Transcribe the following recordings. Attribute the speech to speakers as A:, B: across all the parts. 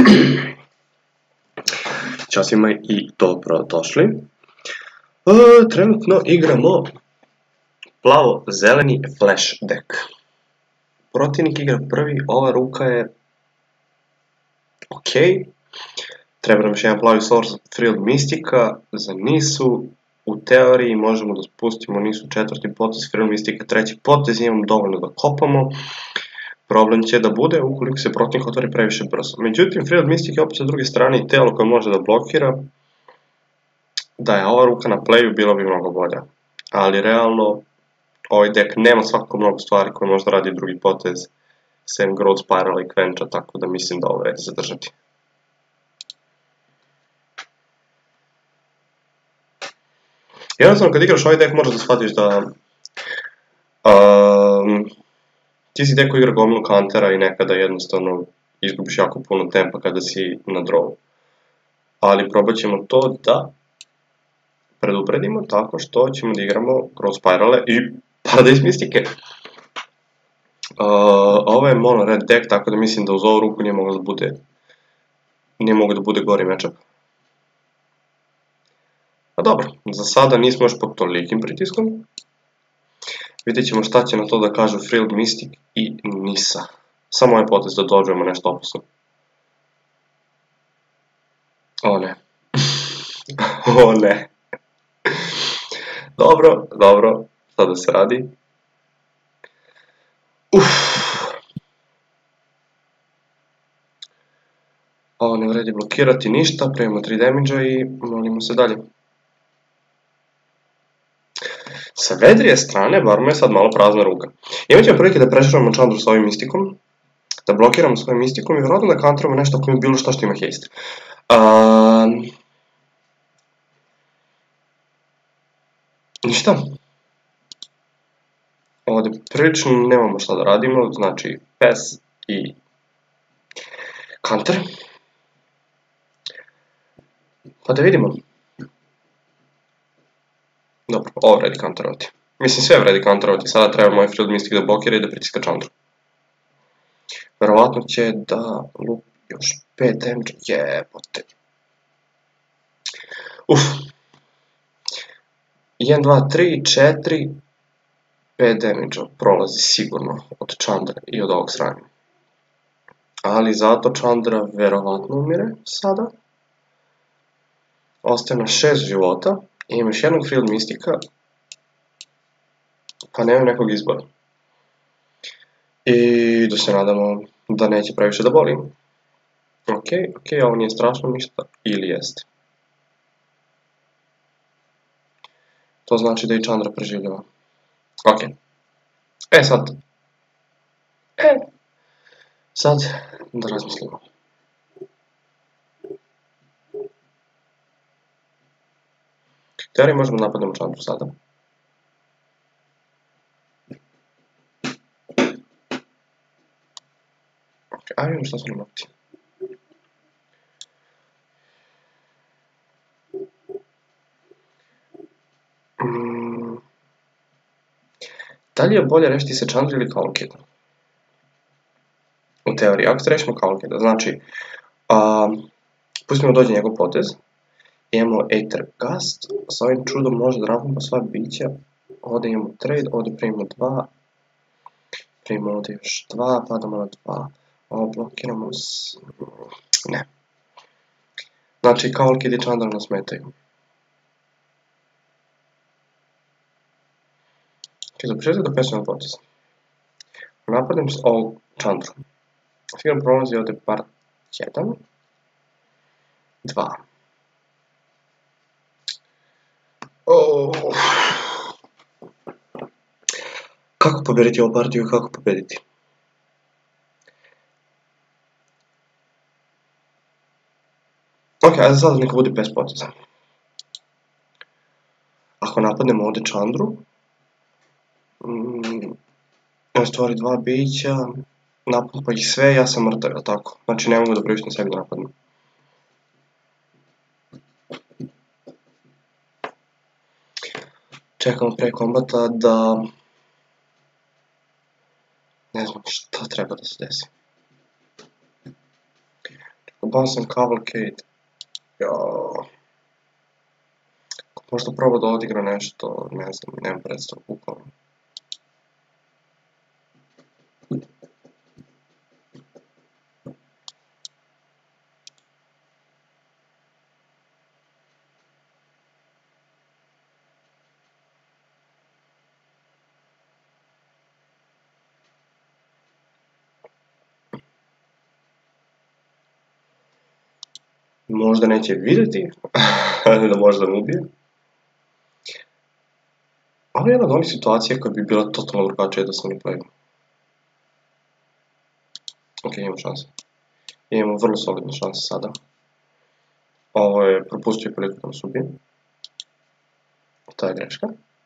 A: Ćao svima i dobrodošli. Trenutno igramo plavo-zeleni flash deck. Protivnik igra prvi, ova ruka je ok. Treba nam još jedan plavi source Field Mystica za Nisu. U teoriji možemo da spustimo Nisu četvrti potez, Field Mystica treći potez, imamo dovoljno da kopamo. Problem će da bude ukoliko se protivnik otvori previše brzo. Međutim, Field Mystic je opet sa druge strane i telo koje može da blokira. Da je ova ruka na playu, bilo bi mnogo bolja. Ali realno, ovaj deck nema svakako mnogo stvari koje može da radi drugi potez, sem Growth Spirala i Quencha, tako da mislim da ovo vredi zadržati. Jednostavno, kad igraš ovaj deck, možeš da shvatiš da ti si deck koji igra gomilu kantera i nekada jednostavno izgubiš jako puno tempa kada si na drawu. Ali probat ćemo to da predupredimo tako što ćemo da igramo Growth Spirale i Paradise Mystike. Ovo je mono red deck, tako da mislim da uz ovu ruku nije moglo da bude gori matchup. A dobro, za sada nismo još pod tolikim pritiskom. Vidjet ćemo šta će na to da kažu Field Mystic i Nisa. Samo ovaj potez da dođemo nešto opasno. O ne. O ne. Dobro, sada se radi. Ovo ne vredi blokirati ništa, primimo 3 damage-a i molimo se dalje. Sa vedrije strane, bar mu je sad malo prazna ruka. Imat ćemo prilike da preširamo Chandru s ovim mistikom, da blokiramo s ovim mistikom i vjerojatno da counteramo nešto ako ima bilo šta što ima haste. Ništa. Ovdje prilično nemamo šta da radimo, znači pass i counter. Pa da vidimo. Dobro, ovo vredi counterovati. Mislim, sve vredi counterovati, sada treba moj Field Mystic da blokira i da pritiska Chandru. Verovatno će da lupi još 5 damage, jebote. 1, 2, 3, 4, 5 damage prolazi sigurno od Chandra i od ovog sranja. Ali zato Chandra verovatno umire sada. Ostaje na 6 života. I ima još jednog Field Mystica, pa nema nekog izbora. I da se nadamo da neće previše da boli. Ok, ovo nije strašno ništa, ili jeste. To znači da i Chandra preživljava. Ok. Sad da razmislimo. U teoriji možemo napadnemo Chandru sada. Ajde vidimo šta su nam opcije. Da li je bolje rešiti se Chandru ili Cavalcade? U teoriji, ako se rešimo Cavalcade, znači pustimo dođe njegov potez. Imamo Aether Gust, sa ovim čudom može da rampamo sva bića. Ovdje imamo trade, ovdje primimo 2. Primimo ovdje još 2, padamo na 2. Ovo blokiramo s... ne. Znači, Cavalcade i Chandra nas metaju. Za početak da pesujemo potez. Napadnem s ovog Chandru. Sigurno prolazi ovdje part 1. 2. Kako pobediti ovu partiju i kako pobediti? Ok, ajde sada neka bude bez poteza. Ako napadnemo ovdje Chandru, stvori 2 bića, napumpa ih sve, ja sam mrtav, jel tako? Znači ne mogu da priuštim sebi da napadnem. Čekamo pre kombata da... ne znam šta treba da se desi. Boston Cavalcade. Jao. Možda probao da odigra nešto, ne znam, nemam predstavu bukvalno. Možda neće vidjeti, da možda me ubije. Ovo je jedna od onih situacija koja bi bila totalno drugačija da sam ne playu. Ok, imamo šanse. Imamo vrlo solidne šanse sada. Ovo je propustio priliku da nas ubije. To je greška.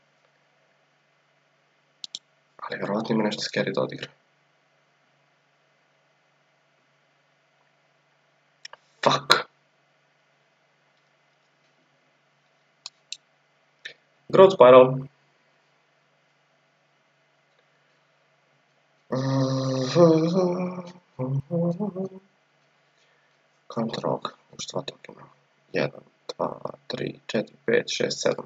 A: Ali vjerovatno ima nešto scary da odigra. Fuck. Growth Spiral. Counter Rock. Još 2 tokena. 1, 2, 3, 4, 5, 6, 7.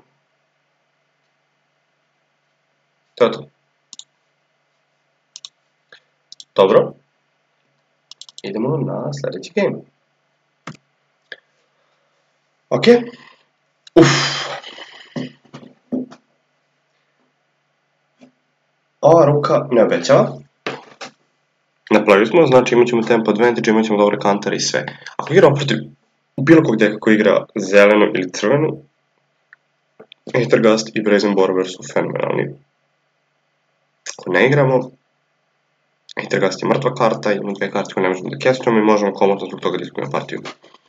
A: To je to. Dobro. Idemo na sljedeći game. Ok. Ova ruka ne obećava. Na playu smo, znači imat ćemo tempo advantage, imat ćemo dobre kantere i sve. Ako igramo protiv bilo kog deka koji igra zelenu ili crvenu, Aethergast i Brazen Borrower su fenomenalni. Ako ne igramo, Aethergast je mrtva karta, imamo 2 karte koje ne možemo da castujemo i možemo komotno zbog toga da izgubimo partiju.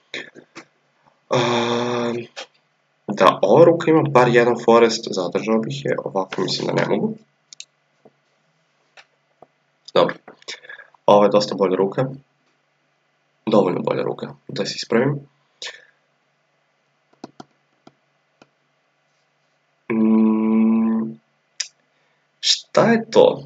A: Da ova ruka ima bar jedan forest, zadržao bih je, ovako mislim da ne mogu. Dobro. Ovo je dosta bolja ruka. Dovoljno bolja ruka, da se ispravim. Šta je to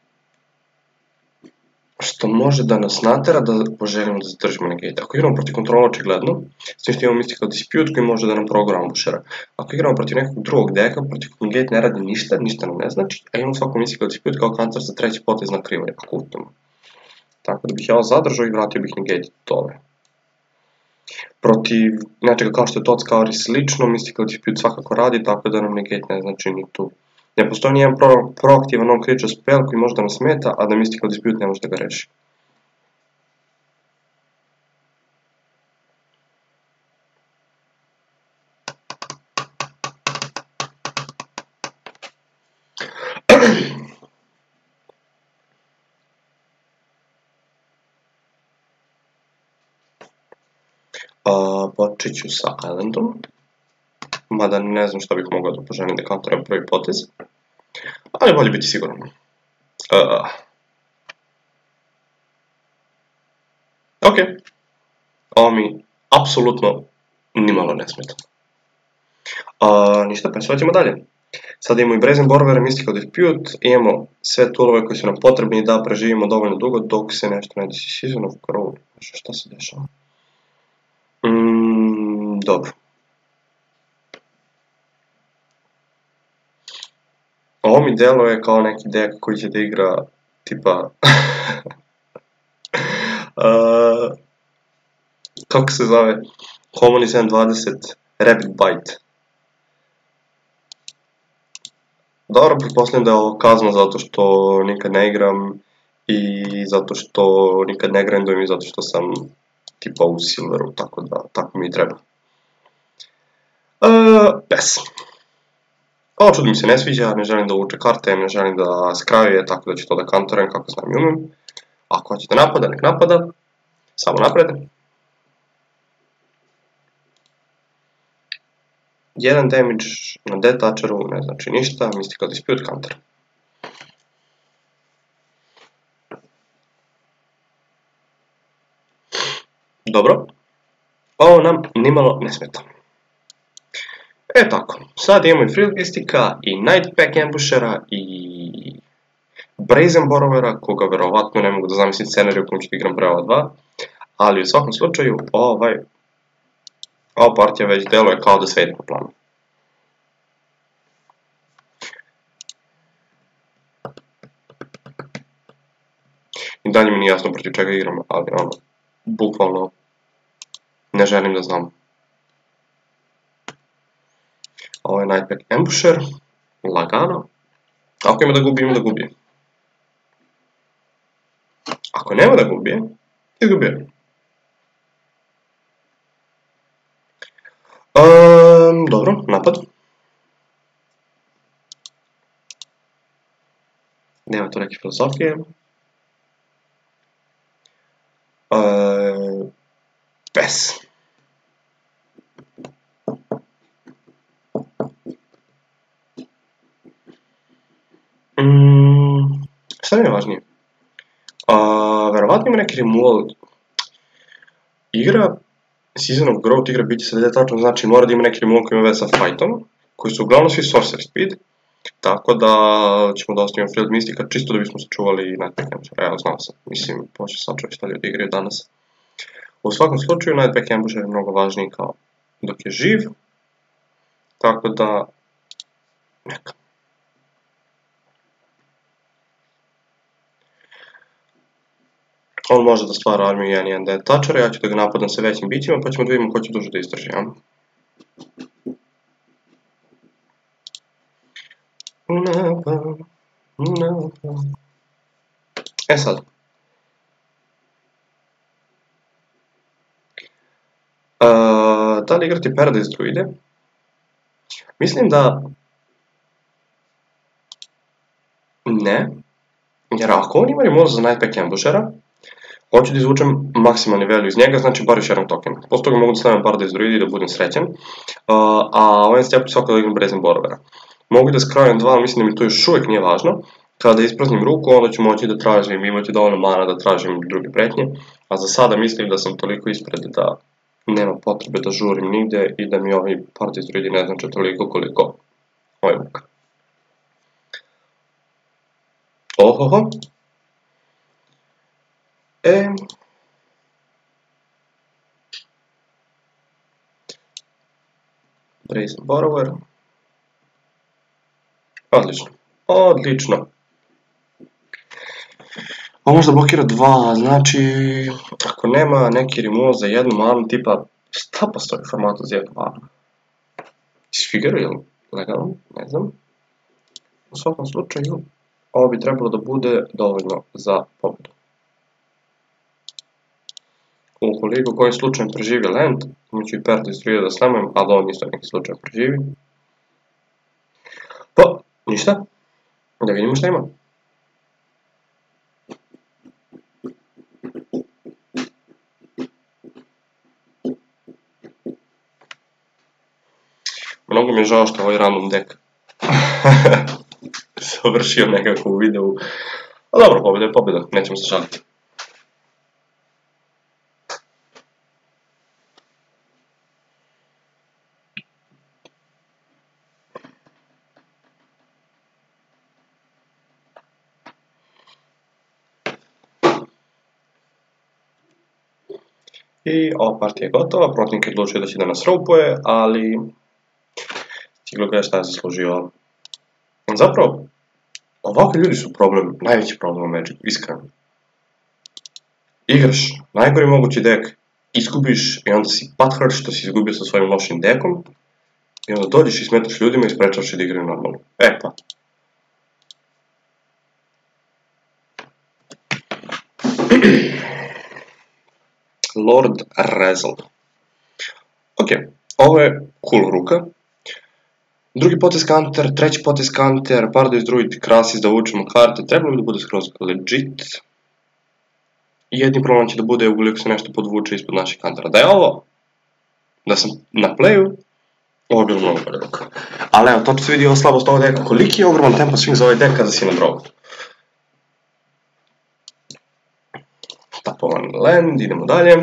A: što može da nas natera da poželimo da zadržimo negate? Ako igramo protiv kontrola očigledno, s tim što imamo Mystical Dispute koji može da nam progura ambushera. Ako igramo protiv nekog drugog deka, protiv negate ne radi ništa, ništa nam ne znači, a imamo svako Mystical Dispute kao counter za treći potez na krivo ako utamo. Tako da bih ja ovo zadržao i vratio bih negate dole. Protiv nečega kao što je Totscour i slično, Mystical Dispute svakako radi, tako da nam negate ne znači ni tu. Ne postoji nijedan proaktivan non-creature spell koji može da nas smeta, a da Mystical Dispute ne može da ga reši. Počet ću sa Islandom. Mada ne znam što bih mogao da poželim da counteram prvi potez. Ali bolje biti siguran. Ok. Ovo mi apsolutno nimalo ne smeta. Ništa, pa sve ćemo dalje. Sada imamo i Brazen Borrower, Mystical Dispute, imamo sve toolove koji su nam potrebni da preživimo dovoljno dugo dok se nešto ne desi. Season of Crow, šta se dešava? Dobro. Ovo mi deluje kao neki deck koji će da igra tipa... kako se zove? Common is M20 Rabbit Bite. Dobro, pretpostavljam da je ovo kazna zato što nikad ne igram i zato što nikad ne grindujem i zato što sam tipa u silveru, tako da tako mi treba. Pes. Ovo čudo mi se ne sviđa, ne želim da uvuče karte, ne želim da skrajuje, tako da ću to da kantoram kako znam i umem. Ako hoćete napada, nek napada. Samo napred. 1 damage na Death-Toucheru, ne znači ništa, Mystical Dispute counter. Dobro. Ovo nam nimalo ne smeta. Tako, sad imamo i Frilled Mystica, i Nightpack Ambushera, i Brazen Borrowera, koga verovatno ne mogu da zamislim scenariju kojom ću da igram pre ova dva. Ali u svakom slučaju, ova partija već deluje kao da sve ide po planu. I dalje mi nije jasno protiv čega igram, ali bukvalno ne želim da znam. Ovo je Nightpack Ambusher, lagano. Ako ima da gubi, ima da gubi. Ako nema da gubi, izgubio. Dobro, napad. Nema tu neke filozofije. Pes. Šta mi je važnije? Verovatno ima neki removal. Igra Season of Growth igra biti se tačno znači mora da ima neki removal koji ima veze sa fightom, koji su uglavnom svi Sorcery Speed, tako da ćemo da ostavimo Field Mystica čisto da bismo sačuvali Nightpack Ambusher. Evo, znao sam, mislim, poče sačuvati šta ljudi igraju danas. U svakom slučaju, Nightpack Ambusher je mnogo važniji kao dok je živ, tako da neka. On može da stvara armiju 1-1 Death Touchera, ja ću da ga napadam sa većim bićima, pa ćemo da vidimo ko će duže da izdrži, ja? E sad. Da li igrati Paradise Druide? Mislim da ne, jer ako on ima removal za Nightpack Ambushera, hoću da izvučem maksimalni value iz njega, znači bar još jedan token. Posle toga mogu da stavim Paradise Druide i da budem srećan, a ovaj step svako da igram Brazen Borrowera. Mogu da skrajem 2, ali mislim da mi to još uvijek nije važno. Kada ispraznim ruku, onda ću moći da tražim, imati dovoljno mana da tražim druge pretnje, a za sada mislim da sam toliko ispred da nema potrebe da žurim nigde i da mi ovi Paradise Druidi ne znače toliko koliko ovaj vuk. Ohoho. Brazen Borrower. Odlično. Odlično. Ovo možda blokira 2, znači ako nema neki removal za jednu manu tipa šta postoji formatu za jednu manu? Isfigure ili legalno? Ne znam. U svakom slučaju ovo bi trebalo da bude dovoljno za pobedu. Ukoliko kojim slučajem preživi land, imaću i Paradise Druide da slamujem, ali ovo isto neki slučaj preživi. Pa, ništa. Da vidimo šta ima. Mnogo mi je žao što ovaj random deck završio nekako u videu. A dobro, pobjeda je pobjeda, nećemo se žaliti. I ova partija je gotova, protivnik je odlučio da će da nas roupuje, ali stiglo ga je šta je zaslužio. Zapravo, ovakvi ljudi su problem, najveći problem u Magicu, iskreno. Igraš najgori mogući deck, izgubiš i onda si butthurt što si izgubio sa svojim lošim deckom i onda dođeš i smetaš ljudima i sprečavaš da igraju normalno. E pa. Lord Razzle. Ok, ovo je cool ruka. Drugi potez counter, treći potez counter, Paradise Druid, Krasis da uvučemo karte, trebalo bi da bude skroz legit. Jedni problem će da bude ukoliko se nešto podvuče ispod naših countera. Da je ovo, da sam na playu, ovo je bilo mnogo bolje ruka. Ali evo, to se vidi ovo slabost ovog deka, koliki je ogroman tempo swing za ovaj dek kada si na draw. Tapovan land, idemo dalje.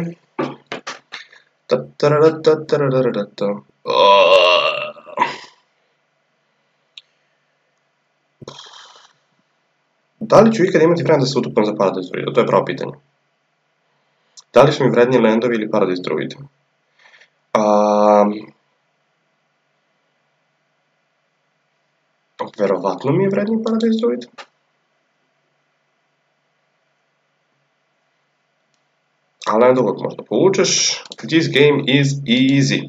A: Da li ću ikad imati vremena da se utupam za Paradise Druida? To je pravo pitanje. Da li su mi vredniji landovi ili Paradise Druid? Verovatno mi je vredniji Paradise Druid. A land uvijek možda povučeš. This game is easy.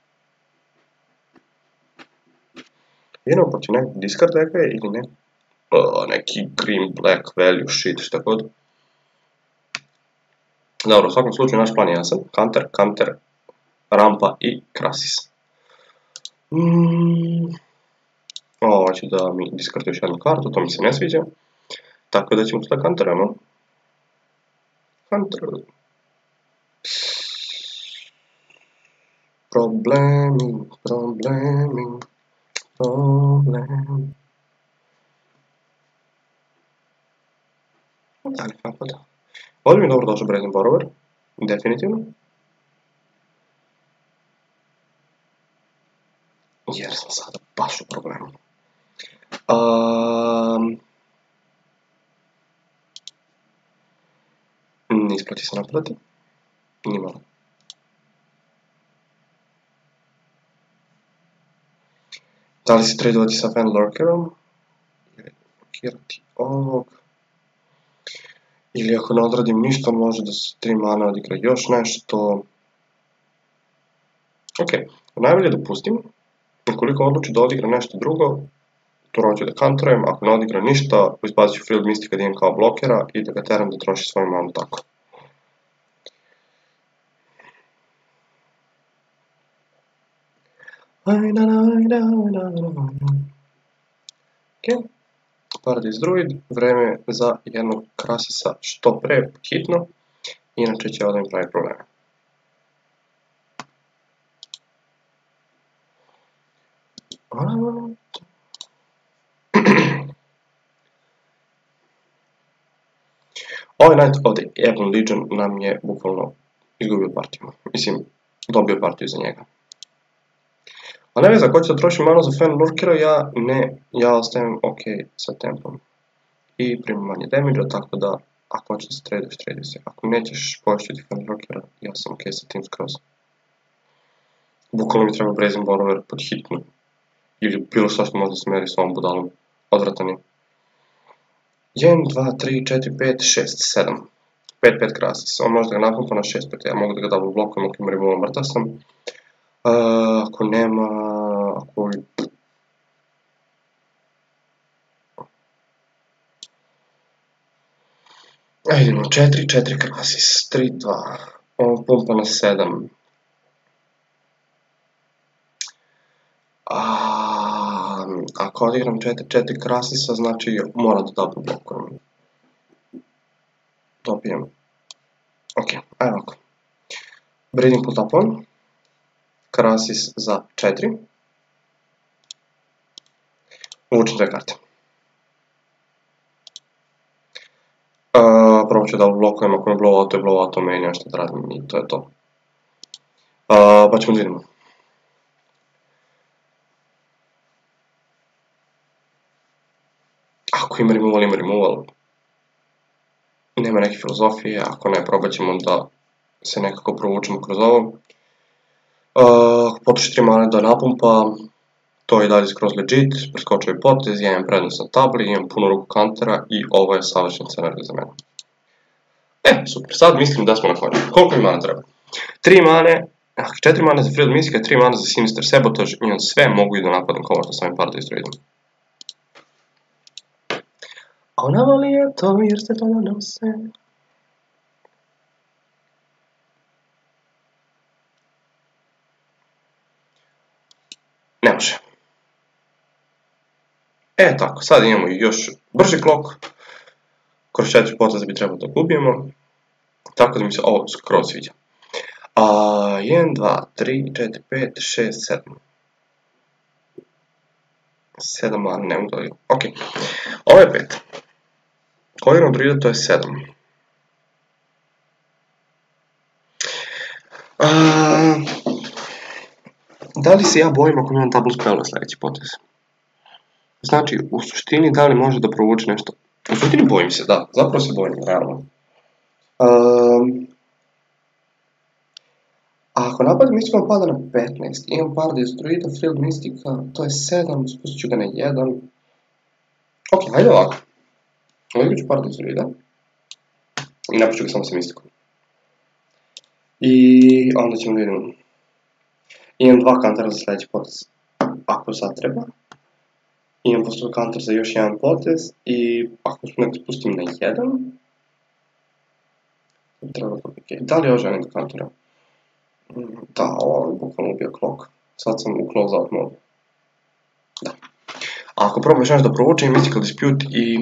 A: Idemo protiv nekog discard decka ili ne? Neki green black value shit, šta god. Dobro, u svakom slučaju naš plan je jasan. Counter, rampa i Krasis. Ovo će da mi discarduje još jednu kartu, to mi se ne sviđa. Tako da ćemo sada counteramo. Counter. Problemi. Ali kako da. Ovdje mi je dobro došao Brazen Borrower. Definitivno. Jer sam sada baš u problemu. Ne isplati se napadati. Nimalo. Da li se tradovati sa Fenlurkerom? Ili blokirati ovog? Ili ako ne odradim ništa, može da se 3 mana odigra još nešto. Ok, najbolje da pustim. Ukoliko odluči da odigra nešto drugo, to ću da counterujem. Ako ne odigra ništa, izbacit ću Field Mystica da imam kao blokera i da ga teram da troši svoju manu tako. Ok, Paradise Druid, vreme za jednog Krasisa što pre, hitno, inače će ovdje mi pravi probleme. Ovaj Knight of the Ebon Legion nam je bukvalno izgubio partiju, mislim, dobio partiju za njega. A ne veze, ako ću da trošim manu za Fenlurkera, ja ostajem ok sa tempom. I primim manje damage-a, tako da ako hoćeš da se traduješ, traduj se. Ako nećeš poješćiti Fenlurkera, ja sam ok sa tim skroz. Bukvalno mi treba Brazen Borrower pod hitnu. Ili bilo što što možda smeri s ovom budalom. Odvratan je. 1, 2, 3, 4, 5, 6, 7. 5-5 Krasis. On može da ga napumpa na 6-5. Ja mogu da ga double blokujem, ako ima removal mrtav sam. Ako nema... Ako... Ajde, imamo 4 Krasis. 3, 2. On pumpa na 7. Ako odigram 4 Krasisa, znači moram da double blokujem. Dobijem. Ok, ajde ovako. Breeding Pool Tapon. Krasis za 4. Uvučem 2 karte. Prvo ću da blokujem, ako me blowout, to je blowout, meni nema što da radim i to je to. Pa ćemo da vidimo. Ako ima removal. Nema neke filozofije, ako ne, probat ćemo da se nekako provučemo kroz ovo. Ako potroši 3 mane da napumpa, to je dalje skroz legit, preskočio je potez, ja imam prednost na tabli, imam puno ruku kantera i ovo je savršen scenarij za mene. Super, sad mislim da smo na konju. Koliko mi mana treba? 3 mane, 4 mane za Field Mystica, 3 mane za Sinister Sabotage, imam sve, mogu i da napadam komočno s ovim Paradise Druidom. A ona voli je to jer se to nose. Ne može. Tako, sad imamo još brži klok. Kroz 4 poteza bi trebalo da gubijemo. Tako da mi se ovo skroz sviđa. 1, 2, 3, 4, 5, 6, 7. 7 mana, ne mogu da vidim. Ok, ovo je 5. Koji igram druida, to je 7. Da li se ja bojim ako imam double spell na sljedeći potez? Znači, u suštini, da li može da provuče nešto? U suštini bojim se, da. Zapravo se bojim, realno. Ako napad Mysticom pada na 15, imam par Destruida, Field Mystica, to je 7, spustit ću ga na 1. Ok, hajde ovako. Ovdje ću par Destruida. I napišu ga samo sa Mystikom. I onda ćemo vidjeti. Imam 2 kantera za sljedeći potez. Ako sad treba. Imam posto kanter za još jedan potez. I ako nek spustim na 1. Treba to biti. Da li još želim do kantera? Da, ovo je bukvalno ubio clock. Sad sam u close-out modu. Da. A ako probaš nešto da provučem, Mystical Dispute i...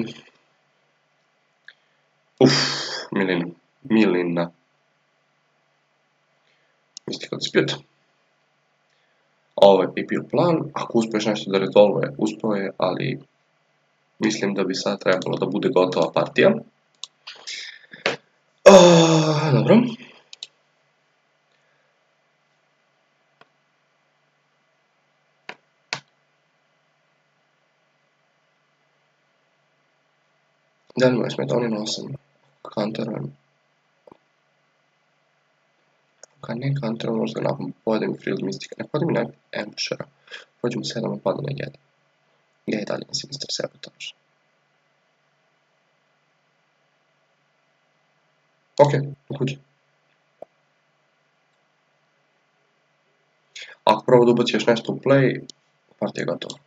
A: Milina. Mystical Dispute. Ovo je bio plan. Ako uspiješ nešto da rezolve, uspio je, ali... Mislim da bi sad trebalo da bude gotova partija. Dobro. Da li me smeta, oni nosam kanterom. Kad ne kanterom, možda nakon pojedem Field Mystica. Ne pojedem na Ambushera. Pođem 7, pada na 1. Ja i dalje na Sinister Sabotage. Ok, ukuđe. Ako prvo da ubaci još nešto u play, partija je gotova.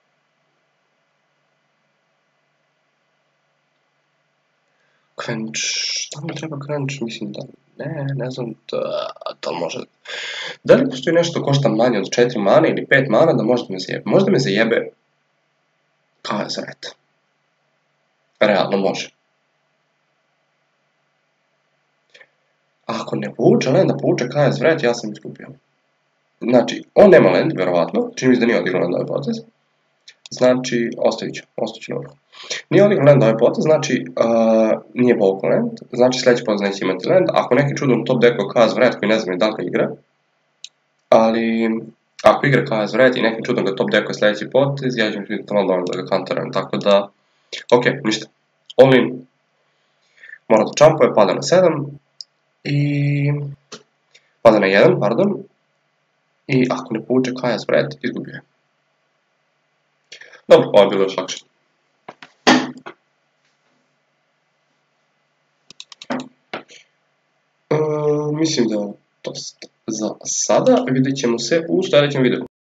A: Quench, da li treba Quench? Mislim da ne znam da li može. Da li postoji nešto košta manje od 4 mana ili 5 mana da možda me zajebe? Možda me zajebe KS Red. Realno može. Ako ne povuče land, da povuče KS Red, ja sam izgubio. Znači, on nema land, vjerovatno, čini mi se da nije odigrao land ovaj potez. Znači, ostavit ću dobro. Nije odigrao land ovaj potez, znači nije povukao land, znači sljedeći potez neće imati land. Ako neki čudom top deck KS Red koji ne znam da li ga igra, ali ako igra KS Red i nekim čudom ga top deck sljedeći potez, ja ću vidjeti malo dobro da ga kanteram, tako da, ok, ništa. All in, mora da čampuje, pada na 7 i pada na 1, pardon. I ako ne povuče KS Red, izgubio je. Dobro, ovo je bilo još lakše. Mislim da je to za sada. Vidjet ćemo se u sljedećem videu.